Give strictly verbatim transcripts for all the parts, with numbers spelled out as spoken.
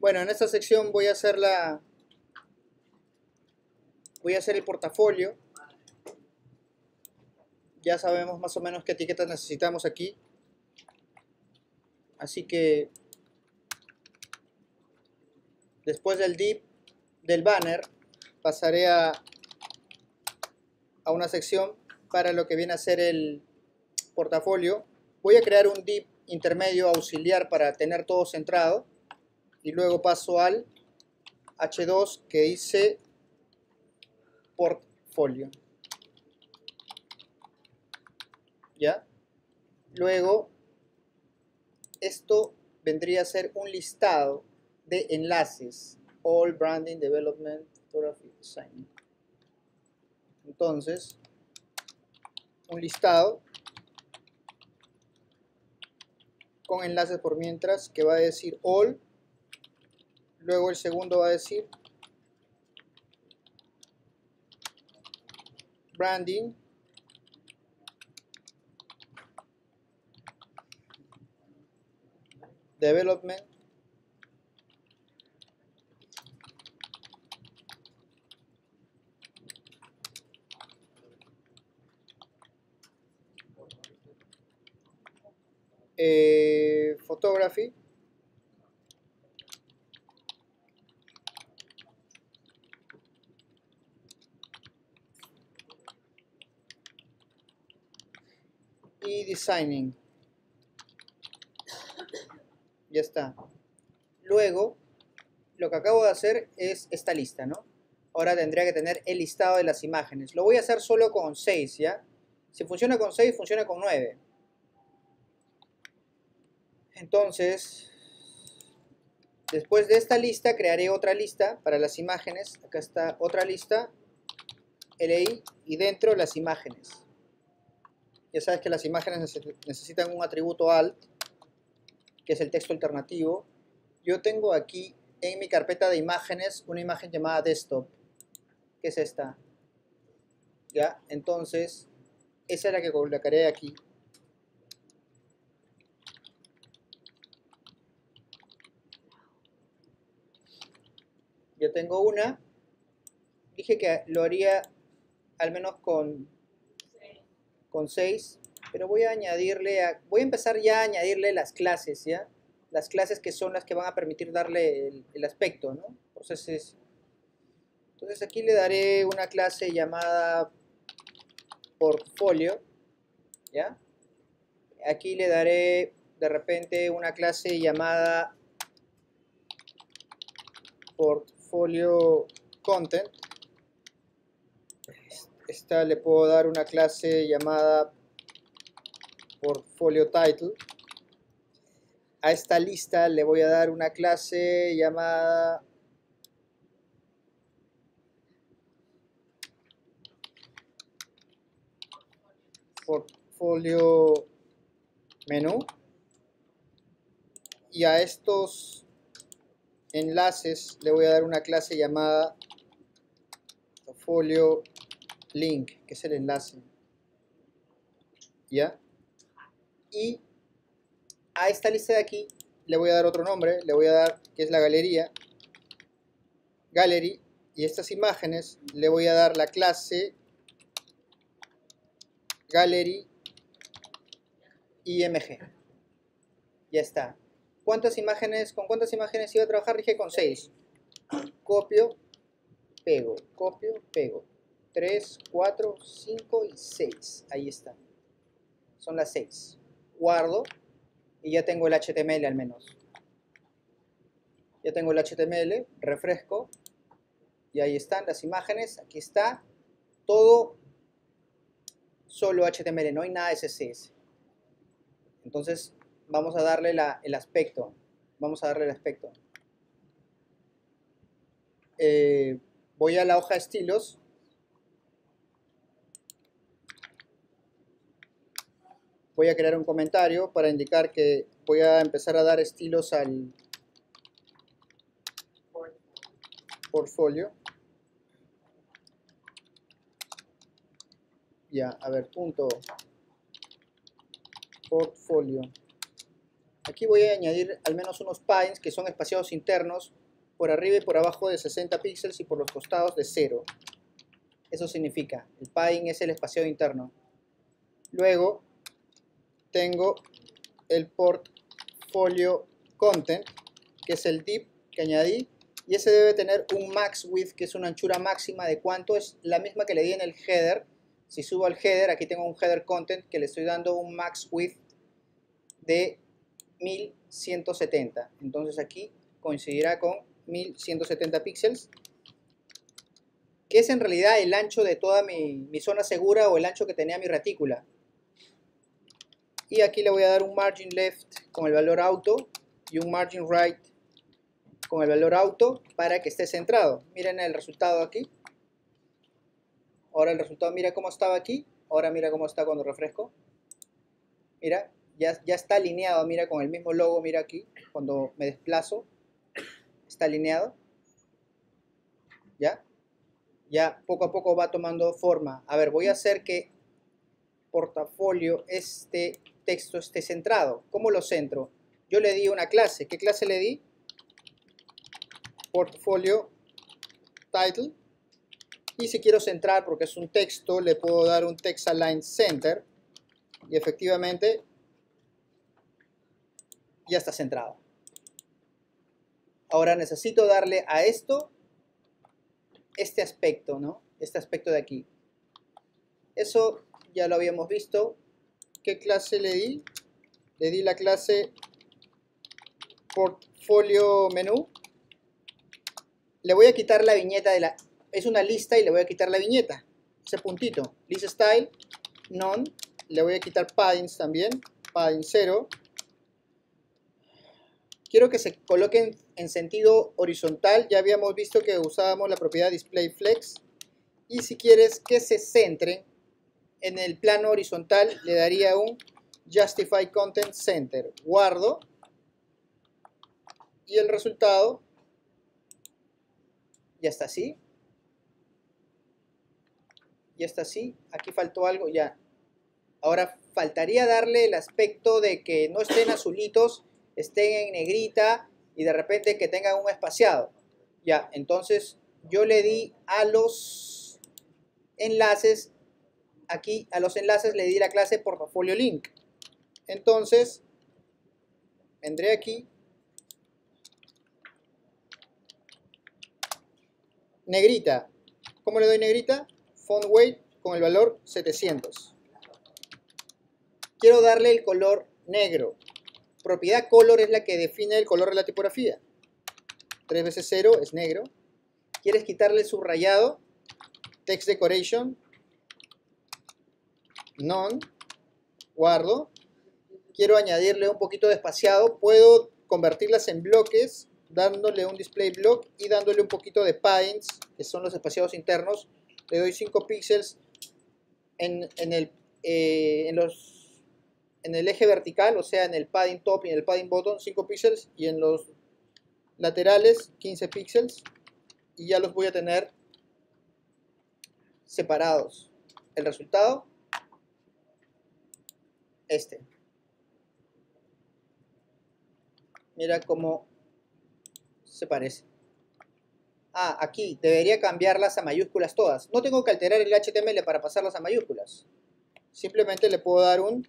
Bueno, en esta sección voy a hacer la voy a hacer el portafolio. Ya sabemos más o menos qué etiquetas necesitamos aquí. Así que después del div del banner pasaré a, a una sección para lo que viene a ser el portafolio. Voy a crear un div intermedio auxiliar para tener todo centrado y luego paso al hache dos que dice portfolio. ¿Ya? Luego esto vendría a ser un listado de enlaces, all branding, development, photography, design. Entonces, un listado con enlaces por mientras que va a decir all, luego el segundo va a decir branding, development, eh, photography, y designing. Ya está. Luego, lo que acabo de hacer es esta lista, ¿no? Ahora tendría que tener el listado de las imágenes. Lo voy a hacer solo con seis, ¿ya? Si funciona con seis, funciona con nueve. Entonces, después de esta lista, crearé otra lista para las imágenes. Acá está otra lista, L I, y dentro las imágenes. Ya sabes que las imágenes necesitan un atributo alt, que es el texto alternativo. Yo tengo aquí en mi carpeta de imágenes una imagen llamada desktop, que es esta. ¿Ya? Entonces, esa es la que colocaré aquí. Yo tengo una. Dije que lo haría al menos con con seis, pero voy a añadirle a, voy a empezar ya a añadirle las clases, ¿ya? Las clases que son las que van a permitir darle el, el aspecto, ¿no? Entonces, entonces aquí le daré una clase llamada portfolio, ¿ya? Aquí le daré de repente una clase llamada portfolio content. Esta le puedo dar una clase llamada portfolio title. A esta lista le voy a dar una clase llamada portfolio menú, y a estos enlaces le voy a dar una clase llamada portfolio link, que es el enlace, ¿ya? Y a esta lista de aquí le voy a dar otro nombre, le voy a dar que es la galería, gallery, y estas imágenes le voy a dar la clase gallery img. Ya está. ¿Cuántas imágenes, con cuántas imágenes iba a trabajar? Dije con seis. Copio, pego, copio, pego. tres, cuatro, cinco y seis. Ahí está. Son las seis. Guardo y ya tengo el H T M L al menos. Ya tengo el H T M L, refresco y ahí están las imágenes. Aquí está todo solo H T M L, no hay nada de C S S. Entonces vamos a darle la, el aspecto. Vamos a darle el aspecto. Eh, voy a la hoja de estilos. Voy a crear un comentario para indicar que voy a empezar a dar estilos al portfolio. Ya, a ver, punto portfolio. Aquí voy a añadir al menos unos pines que son espaciados internos por arriba y por abajo de sesenta píxeles y por los costados de cero. Eso significa, el pine es el espaciado interno. Luego tengo el portfolio content, que es el div que añadí, y ese debe tener un max width, que es una anchura máxima de cuánto, es la misma que le di en el header. Si subo al header, aquí tengo un header content que le estoy dando un max width de mil ciento setenta. Entonces aquí coincidirá con mil ciento setenta píxeles, que es en realidad el ancho de toda mi, mi zona segura, o el ancho que tenía mi retícula. Y aquí le voy a dar un margin left con el valor auto y un margin right con el valor auto para que esté centrado. Miren el resultado aquí. Ahora el resultado, mira cómo estaba aquí. Ahora mira cómo está cuando refresco. Mira, ya, ya está alineado, mira, con el mismo logo, mira aquí. Cuando me desplazo, está alineado. ¿Ya? Ya poco a poco va tomando forma. A ver, voy a hacer que portafolio, este texto esté centrado. ¿Cómo lo centro? Yo le di una clase. ¿Qué clase le di? Portfolio title. Y si quiero centrar, porque es un texto, le puedo dar un text align center. Y efectivamente ya está centrado. Ahora necesito darle a esto este aspecto, ¿no? Este aspecto de aquí. Eso ya lo habíamos visto. ¿Qué clase le di? Le di la clase portfolio menú. Le voy a quitar la viñeta de la... Es una lista y le voy a quitar la viñeta. Ese puntito. List style, none. Le voy a quitar paddings también. Padding cero. Quiero que se coloquen en sentido horizontal. Ya habíamos visto que usábamos la propiedad display flex. Y si quieres que se centren en el plano horizontal, le daría un justify content center. Guardo. Y el resultado ya está así. Ya está así. Aquí faltó algo, ya. Ahora faltaría darle el aspecto de que no estén azulitos, estén en negrita y de repente que tengan un espaciado. Ya, entonces yo le di a los enlaces, aquí a los enlaces le di la clase portfolio link. Entonces, vendré aquí, negrita. ¿Cómo le doy negrita? Font weight con el valor setecientos. Quiero darle el color negro. Propiedad color es la que define el color de la tipografía. tres veces cero es negro. ¿Quieres quitarle el subrayado? Text decoration. None. Guardo. Quiero añadirle un poquito de espaciado. Puedo convertirlas en bloques, dándole un display block y dándole un poquito de paddings, que son los espaciados internos. Le doy cinco píxeles en, en, el, eh, en, los, en el eje vertical, o sea, en el padding top y en el padding bottom, cinco píxeles, y en los laterales, quince píxeles, y ya los voy a tener separados. El resultado, este. Mira cómo se parece. Ah, aquí, debería cambiarlas a mayúsculas todas. No tengo que alterar el H T M L para pasarlas a mayúsculas. Simplemente le puedo dar un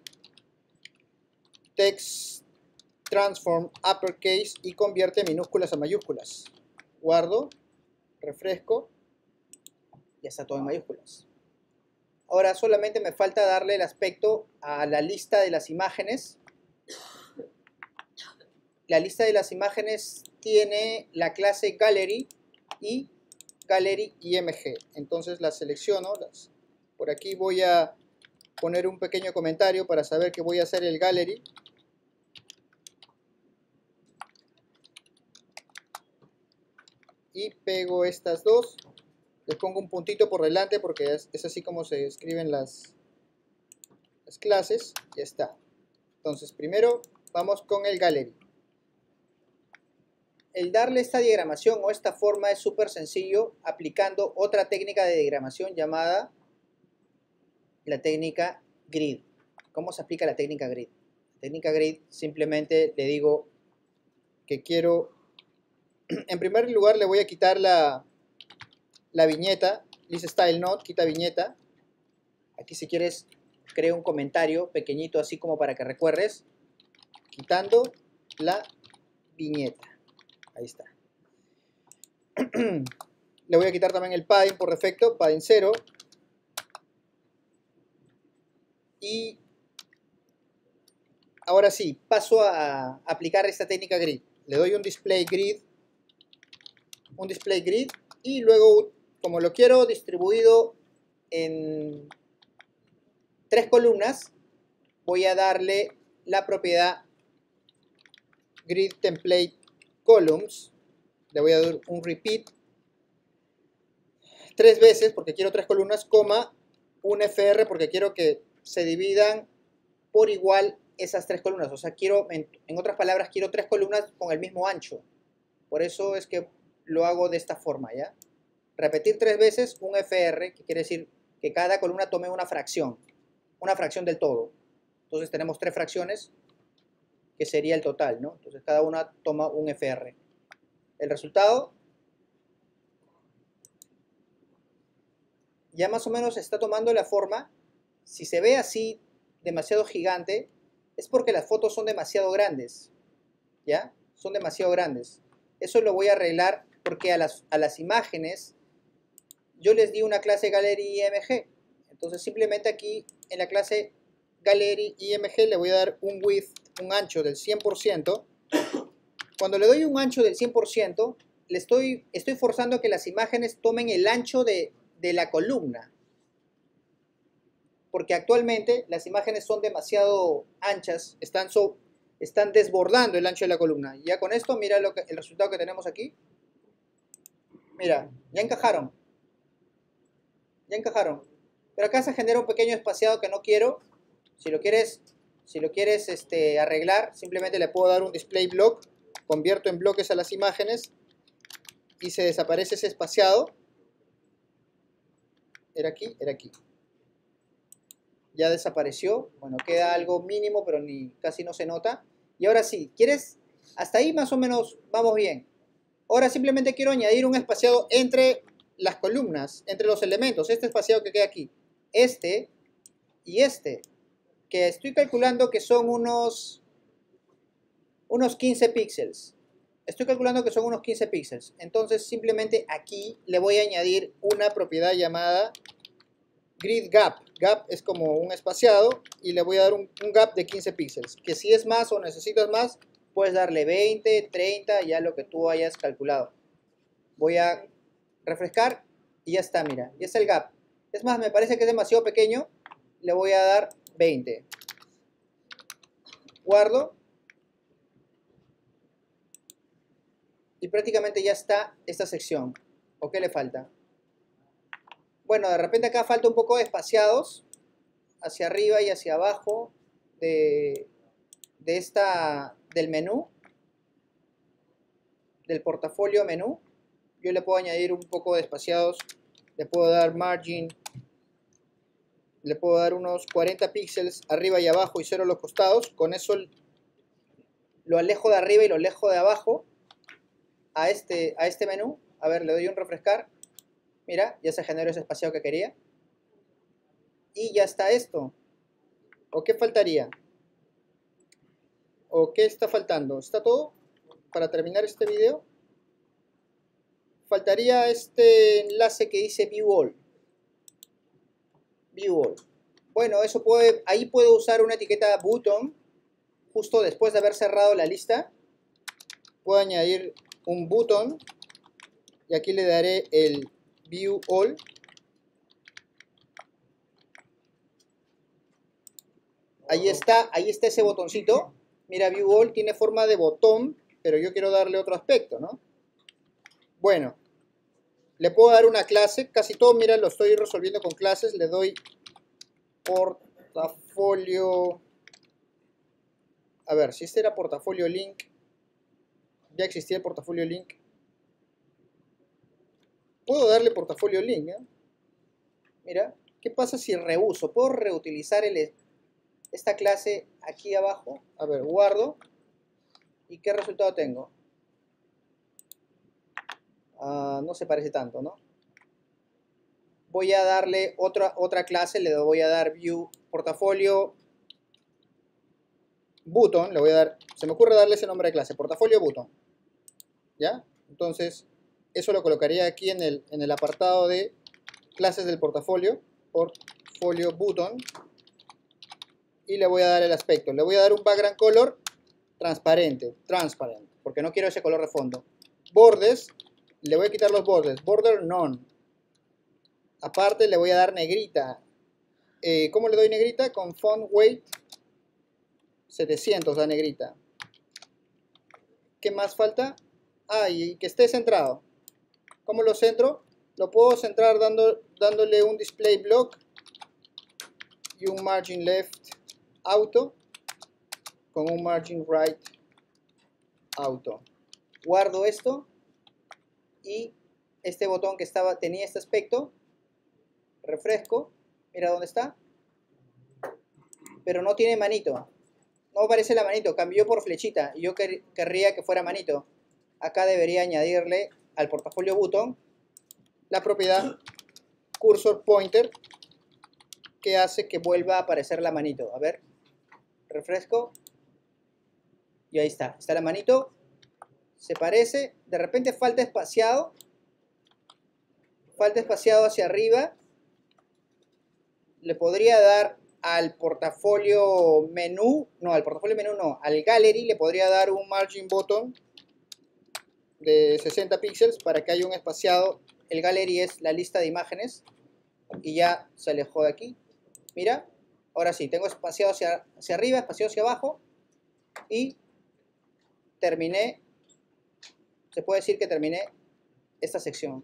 text transform uppercase y convierte minúsculas a mayúsculas. Guardo, refresco, ya está todo en mayúsculas. Ahora solamente me falta darle el aspecto a la lista de las imágenes. La lista de las imágenes tiene la clase gallery y gallery img. Entonces las selecciono. Las, por aquí voy a poner un pequeño comentario para saber que voy a hacer el gallery. Y pego estas dos. Les pongo un puntito por delante porque es, es así como se escriben las, las clases. Ya está. Entonces primero vamos con el gallery. El darle esta diagramación o esta forma es súper sencillo aplicando otra técnica de diagramación llamada la técnica grid. ¿Cómo se aplica la técnica grid? La técnica grid, simplemente le digo que quiero, en primer lugar le voy a quitar la, la viñeta, list style node, quita viñeta. Aquí si quieres creo un comentario pequeñito así como para que recuerdes, quitando la viñeta. Ahí está. Le voy a quitar también el padding por defecto, padding cero. Y ahora sí, paso a aplicar esta técnica grid. Le doy un display grid, un display grid y luego, como lo quiero distribuido en tres columnas, voy a darle la propiedad grid template columns. Le voy a dar un repeat tres veces porque quiero tres columnas, coma, un F R porque quiero que se dividan por igual esas tres columnas. O sea, quiero, en, en otras palabras, quiero tres columnas con el mismo ancho. Por eso es que lo hago de esta forma, ¿ya? Repetir tres veces un F R, que quiere decir que cada columna tome una fracción, una fracción del todo. Entonces tenemos tres fracciones, que sería el total, ¿no? Entonces cada una toma un F R. El resultado ya más o menos está tomando la forma. Si se ve así demasiado gigante, es porque las fotos son demasiado grandes, ¿ya? Son demasiado grandes. Eso lo voy a arreglar porque a las, a las imágenes yo les di una clase Gallery I M G. Entonces simplemente aquí en la clase Gallery I M G le voy a dar un width, un ancho del cien por ciento. Cuando le doy un ancho del cien por ciento, le estoy, estoy forzando a que las imágenes tomen el ancho de, de la columna. Porque actualmente las imágenes son demasiado anchas, están, so, están desbordando el ancho de la columna. Ya con esto, mira lo que, el resultado que tenemos aquí. Mira, ya encajaron. Ya encajaron. Pero acá se genera un pequeño espaciado que no quiero. Si lo quieres, si lo quieres este, arreglar, simplemente le puedo dar un display block, convierto en bloques a las imágenes y se desaparece ese espaciado. Era aquí, era aquí. Ya desapareció. Bueno, queda algo mínimo, pero ni casi no se nota. Y ahora sí, ¿quieres? Hasta ahí más o menos vamos bien. Ahora simplemente quiero añadir un espaciado entre las columnas, entre los elementos. Este espaciado que queda aquí. Este y este. Que estoy calculando que son unos, unos quince píxeles. Estoy calculando que son unos quince píxeles. Entonces simplemente aquí le voy a añadir una propiedad llamada grid gap. Gap es como un espaciado y le voy a dar un, un gap de quince píxeles. Que si es más o necesitas más, puedes darle veinte, treinta, ya lo que tú hayas calculado. Voy a refrescar y ya está, mira, ya está el gap. Es más, me parece que es demasiado pequeño, le voy a dar veinte. Guardo. Y prácticamente ya está esta sección. ¿O qué le falta? Bueno, de repente acá falta un poco de espaciados hacia arriba y hacia abajo de, de esta, del menú, del portafolio menú. Yo le puedo añadir un poco de espaciados, le puedo dar margin, le puedo dar unos cuarenta píxeles arriba y abajo y cero a los costados. Con eso lo alejo de arriba y lo alejo de abajo a este, a este menú. A ver, le doy un refrescar. Mira, ya se generó ese espaciado que quería. Y ya está esto. ¿O qué faltaría? ¿O qué está faltando? ¿Está todo para terminar este video? Faltaría este enlace que dice View All. View All. Bueno, eso puede, ahí puedo usar una etiqueta button justo después de haber cerrado la lista. Puedo añadir un button y aquí le daré el View All. Ahí está, ahí está ese botoncito. Mira, View All tiene forma de botón, pero yo quiero darle otro aspecto, ¿no? Bueno, le puedo dar una clase. Casi todo, mira, lo estoy resolviendo con clases. Le doy portafolio. A ver, si este era portafolio link. Ya existía el portafolio link. Puedo darle portafolio link, ¿eh? Mira, ¿qué pasa si reuso? Puedo reutilizar el... esta clase aquí abajo. A ver, guardo. ¿Y qué resultado tengo? Uh, no se parece tanto, ¿no? Voy a darle otra, otra clase, le voy a dar view portafolio button, le voy a dar, se me ocurre darle ese nombre de clase, portafolio button. ¿Ya? Entonces, eso lo colocaría aquí en el, en el apartado de clases del portafolio, portfolio button, y le voy a dar el aspecto. Le voy a dar un background color transparente, transparent, porque no quiero ese color de fondo. Bordes, le voy a quitar los bordes, border none. Aparte le voy a dar negrita. Eh, ¿Cómo le doy negrita? Con font weight setecientos da negrita. ¿Qué más falta? Ah, y que esté centrado. ¿Cómo lo centro? Lo puedo centrar dando, dándole un display block y un margin left auto con un margin right auto. Guardo esto y este botón que estaba, tenía este aspecto, refresco, mira dónde está, pero no tiene manito, no aparece la manito, cambió por flechita y yo quer, querría que fuera manito. Acá debería añadirle al portafolio button la propiedad cursor pointer que hace que vuelva a aparecer la manito. A ver, refresco y ahí está, está la manito, se parece, de repente falta espaciado, falta espaciado hacia arriba. Le podría dar al portafolio menú, no, al portafolio menú no, al gallery le podría dar un margin button de sesenta píxeles para que haya un espaciado. El gallery es la lista de imágenes y ya se alejó de aquí. Mira, ahora sí, tengo espaciado hacia, hacia arriba, espaciado hacia abajo y terminé, se puede decir que terminé esta sección.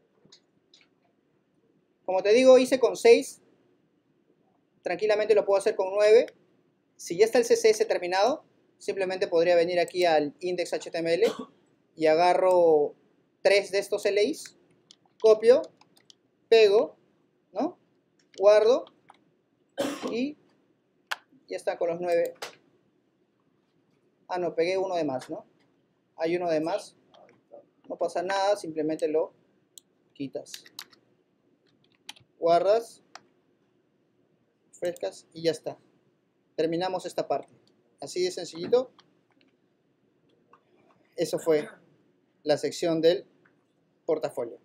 Como te digo, hice con seis, tranquilamente lo puedo hacer con nueve. Si ya está el C S S terminado, simplemente podría venir aquí al index.html y agarro tres de estos L Is, copio, pego, ¿no? Guardo y ya está con los nueve. Ah, no, pegué uno de más, ¿no? Hay uno de más, no pasa nada, simplemente lo quitas. Guardas, frescas y ya está. Terminamos esta parte. Así de sencillito. Eso fue la sección del portafolio.